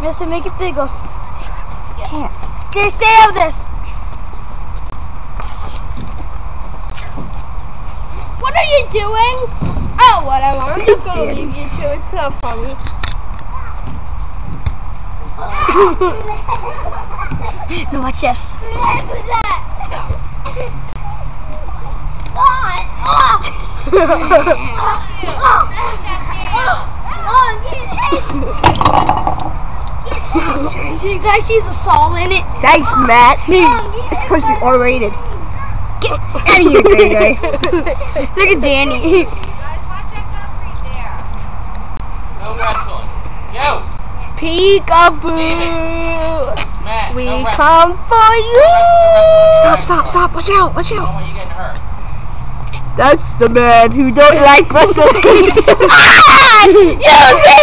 Mister, make it bigger. Can't. There, stay out of this. What are you doing? Oh, whatever. I'm just gonna leave you two. It's so funny. No, watch this. Who's that? Do you guys see the salt in it? Thanks, Matt. It's supposed to be R-rated. Get out of here, gay guy. Look at Danny. No wrestling. Yo! Peekaboo. Matt, We no wrestling. come for you. Stop. Watch out. I don't want you getting hurt. That's the man who don't like wrestling. You